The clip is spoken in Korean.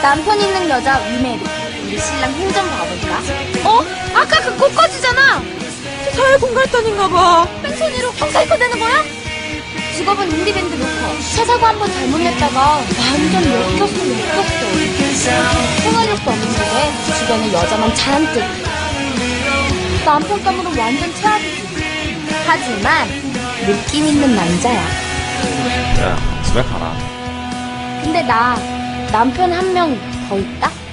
남편 있는 여자 위메리. 우리 신랑 힘 좀 봐볼까? 아까 그 꽃꽂이잖아. 사회 공갈단인가 봐. 뺑소니로 형사이코 되는 거야? 직업은 인디밴드 로커. 차 사고 한 번 잘못 냈다가 완전 엮였어. 생활력도 없는데 주변에 여자만 잔뜩. 남편 감으로 완전 최악이지. 하지만 느낌 있는 남자야. 야, 집에 가라. 근데 나 남편 한 명 더 있다?